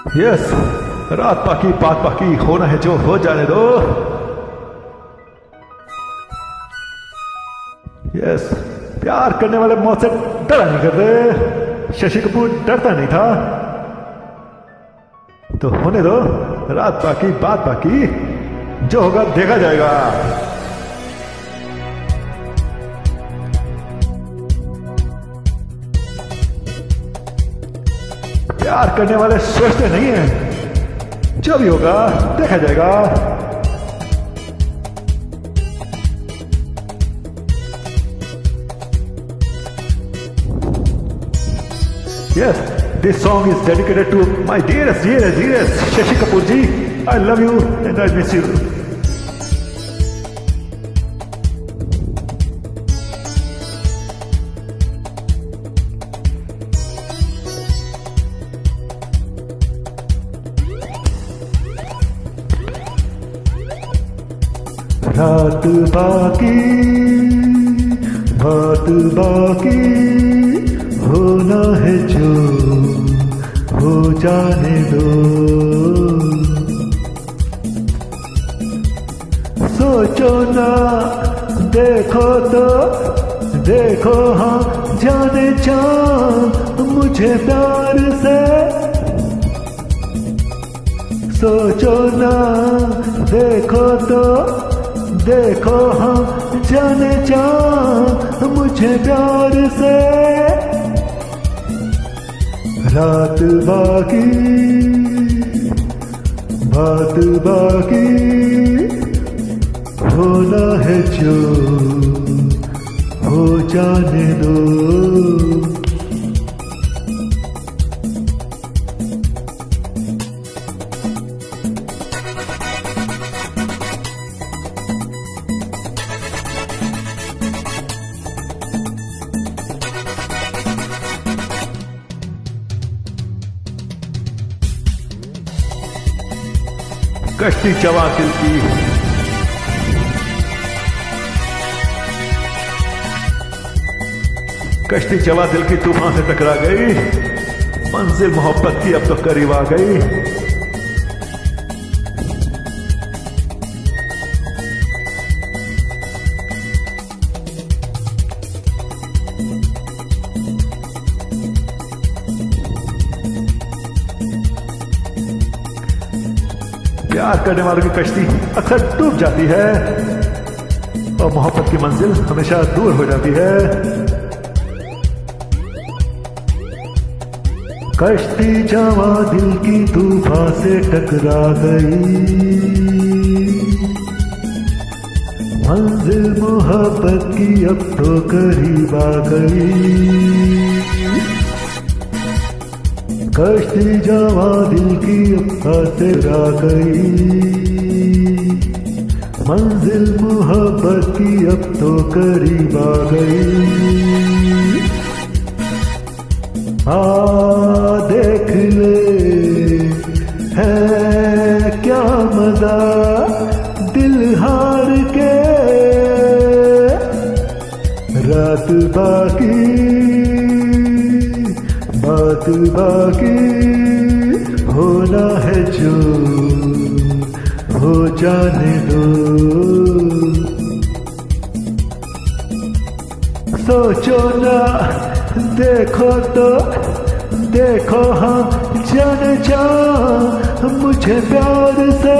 Yes, रात बाकी बात बाकी, होना है जो हो जाने दो। यस, प्यार करने वाले मौत से डरा नहीं करते। शशि कपूर डरता नहीं था। तो होने दो, रात बाकी बात बाकी, जो होगा देखा जाएगा। प्यार करने वाले सोचते नहीं हैं, जो भी होगा देखा जाएगा। Yes, this song is dedicated to my dearest Shashi Kapoor ji. I love you and I miss you. रात बाकी बात बाकी, होना है जो हो जाने दो। सोचो ना, देखो तो देखो, हाँ जाने चाह मुझे प्यार से। सोचो ना, देखो तो देखो, हाँ जाने चाह मुझे प्यार से। रात बाकी बात बाकी, होना है जो हो जाने दो। कश्ती चवा दिल की, कश्ती चवा दिल की तूफान से टकरा गई। मंजिल मोहब्बत की अब तो करीब आ गई। प्यार करने वालों की कश्ती अक्सर डूब जाती है और मोहब्बत की मंजिल हमेशा दूर हो जाती है। कश्ती जवा दिल की तूफान से टकरा गई। मंजिल मोहब्बत की अब तो करीब आ गई। कश्ती जवा दिल की अब से आ गई। मंजिल मोहब्बत की अब तो करीब आ गई। देख ले है क्या मजा दिल हार के। रात बाकी बात बाकी, होना है जो हो जाने दो। सोचो ना, देखो तो देखो, हाँ जाने जा मुझे प्यार से।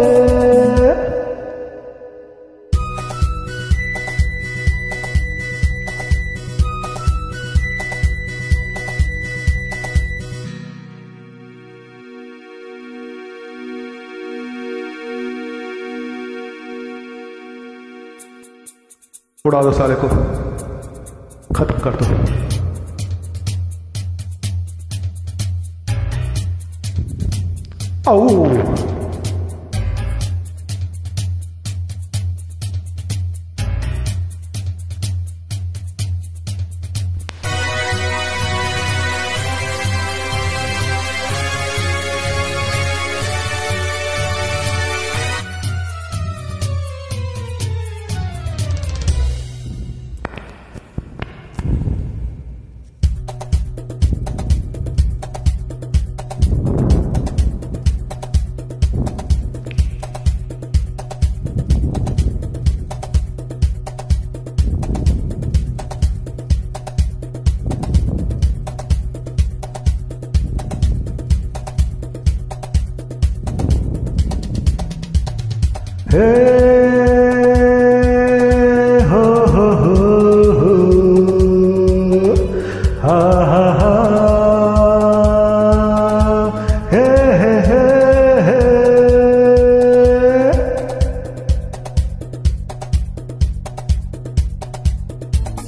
उड़ा दो सारे को, खत्म कर दो। आओ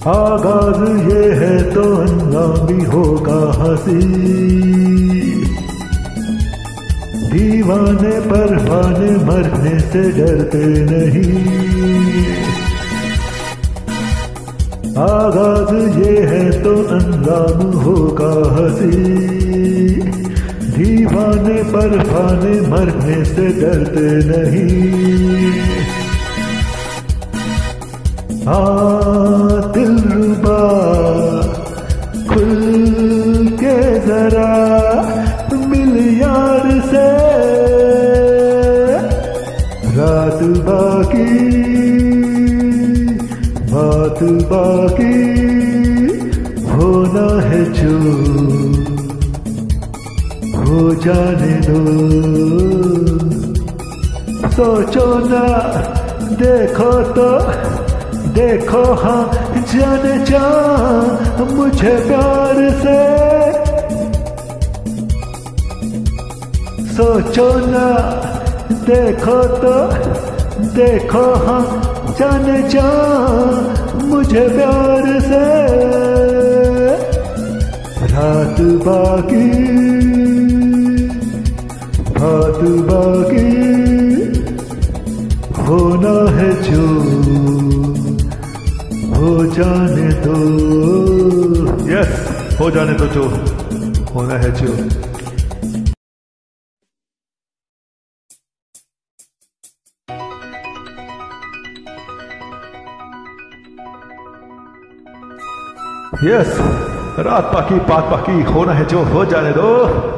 आगाज ये है तो अंजाम भी होगा हंसी। दीवाने परवाने मरने से डरते नहीं। आगाज ये है तो अंजाम होगा हंसी। दीवाने परवाने मरने से डरते नहीं। दिलरुबा खुल के जरा मिल यार से। रात बाकी बात बाकी होना है जो हो जाने दो। सोचो ना देखो तो देखो हाँ जाने जा मुझे प्यार से। सोचो ना देखो तो देखो हाँ जाने जा मुझे प्यार से। रात बाकी बात बाकी होना है जो हो जाने दो। यस हो जाने दो जो होना है जो। यस रात बाकी बात बाकी होना है जो हो जाने दो।